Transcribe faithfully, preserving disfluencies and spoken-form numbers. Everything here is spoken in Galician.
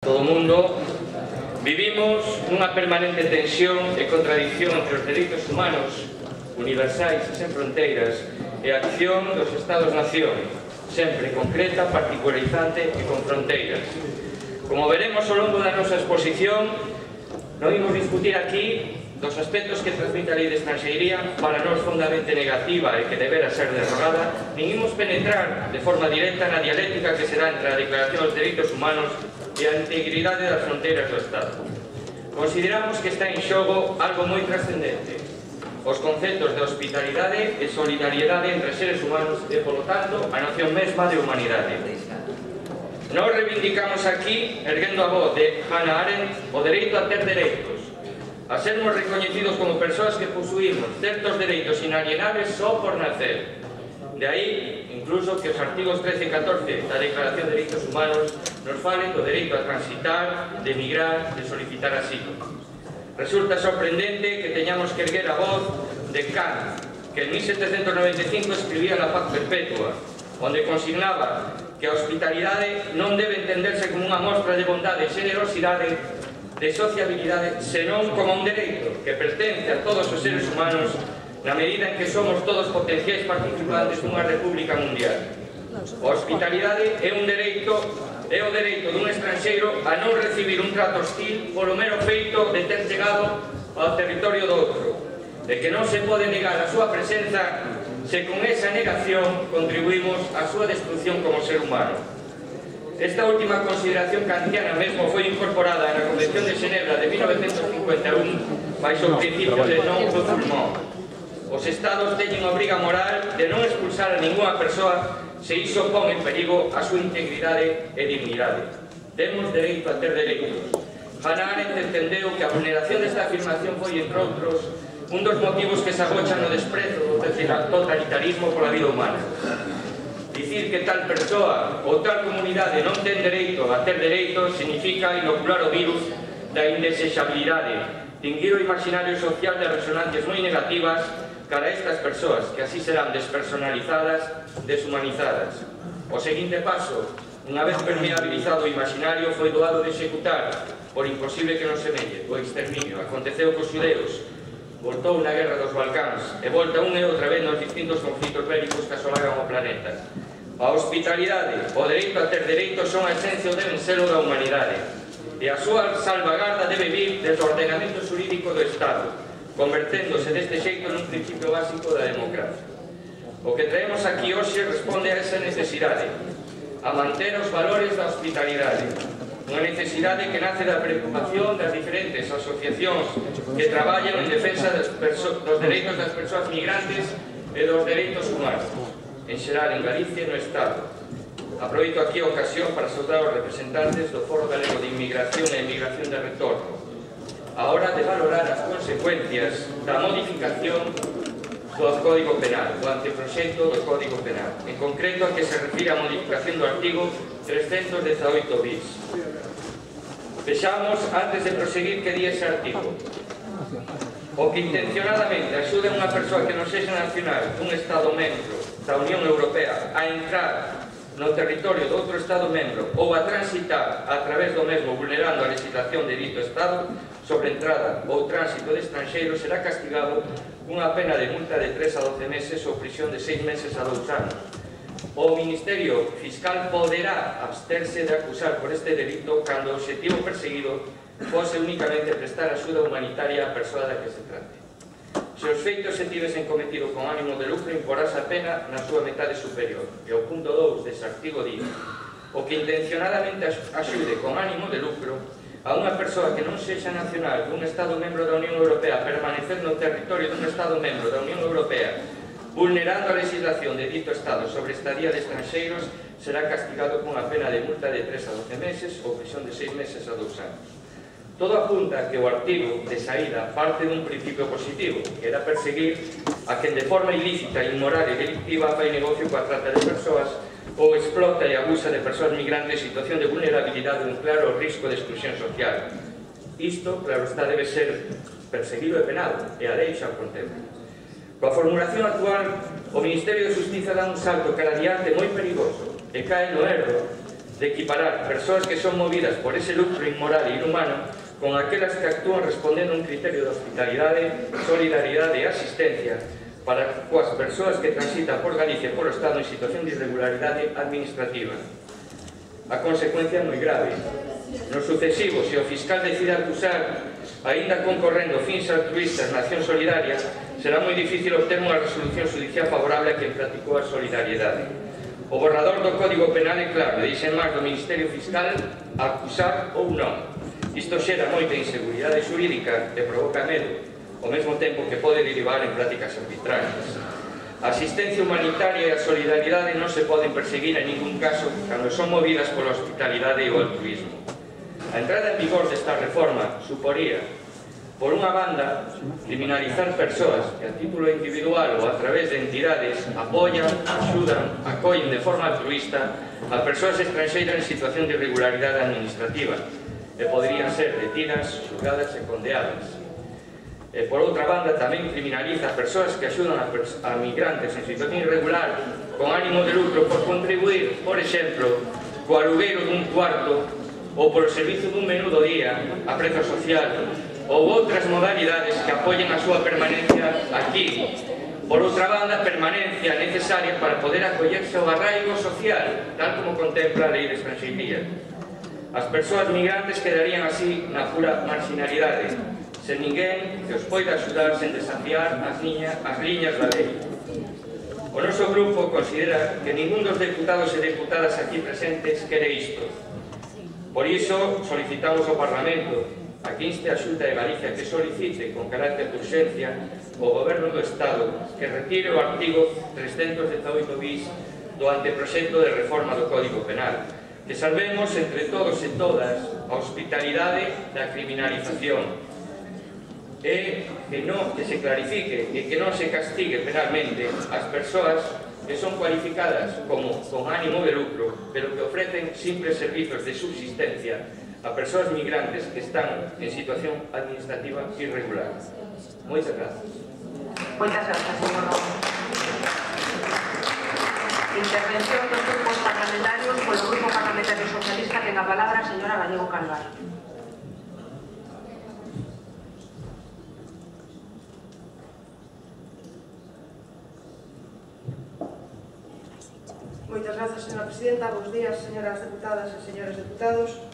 Todo o mundo vivimos unha permanente tensión e contradicción entre os dereitos humanos universais e sen fronteiras e a acción dos Estados-nación, sempre concreta, particularizante e con fronteiras. Como veremos ao longo da nosa exposición, non imos discutir aquí dos aspectos que transmite a Lei de Estranxeiría para nós fondamente negativa e que debera ser derrogada, nin imos penetrar de forma directa na dialéctica que se dá entre a Declaración dos Dereitos Humanos e a integridade das fronteiras do Estado. Consideramos que está en xogo algo moi trascendente, os conceptos de hospitalidade e solidariedade entre seres humanos e, polo tanto, a noción mesma de humanidade. Nós reivindicamos aquí, erguendo a voz de Hannah Arendt, o dereito a ter dereitos, a sermos recoñecidos como persoas que posuímos certos dereitos inalienables só por nacer. De aí, incluso, que os artigos trece e catorce da Declaración de Dereitos Humanos nos falen do dereito a transitar, de emigrar, de solicitar asilo. Resulta sorprendente que teñamos que erguer a voz de Kant, que en mil setecientos noventa e cinco escribía La Paz Perpetua, onde consignaba que a hospitalidade non debe entenderse como unha mostra de bondade e generosidade, de sociabilidade, senón como un dereito que pertence a todos os seres humanos na medida en que somos todos potenciais participantes dunha república mundial. A hospitalidade é un dereito, é o dereito dun estranxeiro a non recibir un trato hostil polo mero feito de ter chegado ao territorio do outro, de que non se pode negar a súa presenza se con esa negación contribuímos á súa destrucción como ser humano. Esta última consideración kantiana mesmo foi incorporada na Convención de Xenebra de mil novecentos cincuenta e un baixo o principio de non-refoulement. Os Estados teñen a obriga moral de non expulsar a ninguna persoa se iso pon en perigo a súa integridade e dignidade. Temos dereito a ter dereitos. Hannah Arendt entendeu que a vulneración desta afirmación foi, entre outros, un dos motivos que se agochan no desprezo do totalitarismo pola vida humana. Dicir que tal persoa ou tal comunidade non ten dereito a ter dereitos significa inocular o virus da indesexabilidade, tinguir o imaginario social de resonancias moi negativas cara a estas persoas, que así serán despersonalizadas, deshumanizadas. O seguinte paso, unha vez permeabilizado o imaginario, foi doado de executar, por imposible que non semelle, o exterminio. Aconteceu cos xudeus, voltou na guerra dos Balcáns e volta unha e outra vez nos distintos conflitos bélicos que asolagan o planeta. A hospitalidade, o dereito a ter dereitos son a esencia ou deben ser o da humanidade, e a súa salvagarda debe vir desde o ordenamento xurídico do Estado, converténdose deste xeito nun principio básico da democracia. O que traemos aquí hoxe responde a esa necesidade, a manter os valores da hospitalidade, unha necesidade que nace da preocupación das diferentes asociacións que traballan en defensa dos dereitos das persoas migrantes e dos dereitos humanos, en xeral en Galicia e no Estado. Aproveito aquí a ocasión para saudar os representantes do Foro Galego de Inmigración e Emigración de Retorno, a hora de valorar as consecuencias da modificación do Código Penal, do anteproxecto do Código Penal, en concreto a que se refire a modificación do artigo trescentos dezaoito bis. Vexamos, antes de proseguir, que di ese artigo. O que intencionadamente axude a unha persoa que non sexa nacional dun Estado membro da Unión Europea a entrar no territorio de outro Estado membro ou a transitar a través do mesmo vulnerando a legislación de dito Estado sobre entrada ou tránsito de estranxeiros será castigado cunha pena de multa de tres a doce meses ou prisión de seis meses a dous anos. O Ministerio Fiscal poderá absterse de acusar por este delito cando o obxectivo perseguido fose únicamente prestar axuda humanitaria á persoa da que se trate. Se os feitos se tivesen cometido con ánimo de lucro, imporase a pena na súa metade superior. E o punto dous dese artigo di: o que intencionadamente axude con ánimo de lucro a unha persoa que non sexa nacional dun Estado membro da Unión Europea a permanecer no territorio dun Estado membro da Unión Europea vulnerando a legislación de dito Estado sobre estadía de estranxeiros, será castigado con a pena de multa de tres a doce meses ou prisión de seis meses a dous anos. Todo apunta que o artigo de saída parte dun principio positivo, que era perseguir a quen de forma ilícita, inmoral e delictiva fai negocio coa trata de persoas ou explota e abusa de persoas migrantes en situación de vulnerabilidade ou un claro risco de exclusión social. Isto, claro está, debe ser perseguido e penado, e a lei xa o contempla. Coa formulación actual, o Ministerio de Xustiza dá un salto cara adiante moi perigoso e cae no erro de equiparar persoas que son movidas por ese lucro inmoral e inhumano con aquelas que actúan respondendo a un criterio de hospitalidade, solidaridade e asistencia para coas persoas que transitan por Galicia e polo Estado en situación de irregularidade administrativa. A consecuencia é moi grave. No sucesivo, se o fiscal decide acusar, aínda concorrendo fins altruistas na acción solidaria, será moi difícil obter unha resolución judicial favorable a quen praticou a solidariedade. O borrador do Código Penal é claro, e dixe máis do Ministerio Fiscal acusar ou non. Isto xera moita inseguridade xurídica e provoca medo, ao mesmo tempo que pode derivar en prácticas arbitrarias. A asistencia humanitaria e a solidaridade non se poden perseguir en ningún caso cando son movidas pola hospitalidade e o altruismo. A entrada en vigor desta reforma suporía, por unha banda, criminalizar persoas que a título individual ou a través de entidades apoian, axudan, acollen de forma altruista a persoas estranxeiras en situación de irregularidade administrativa e poderían ser detidas, xulgadas e condeadas. E, por outra banda, tamén criminaliza a persoas que axudan a, a migrantes en situación irregular con ánimo de lucro por contribuir, por exemplo, co alugueiro dun cuarto ou por o servizo dun menú do día a prezo social ou outras modalidades que apoyen a súa permanencia aquí. Por outra banda, permanencia necesaria para poder acollerse ao arraigo social, tal como contempla a Lei de Estranxeiría. As persoas migrantes quedarían así na pura marginalidade, sen ninguén que os poida axudar sen desafiar as, liña, as liñas da lei. O noso grupo considera que ningún dos deputados e deputadas aquí presentes quere isto. Por iso, solicitamos ao Parlamento a que inste a Xunta de Galicia que solicite con carácter de urxencia o Goberno do Estado que retire o artigo trescentos dezaoito bis do anteproxecto de reforma do Código Penal, que salvemos entre todos e todas a hospitalidade da criminalización e que, non, que se clarifique e que non se castigue penalmente as persoas que son cualificadas como con ánimo de lucro, pero que ofrecen simples servizos de subsistencia a persoas migrantes que están en situación administrativa irregular. Moitas grazas. Moitas grazas, señor. Intervención dos grupos parlamentarios. Polo Grupo Parlamentario Socialista ten a palabra a señora Gallego Calvar. Moitas grazas, señora Presidenta. Bos días, señoras deputadas e señores deputados.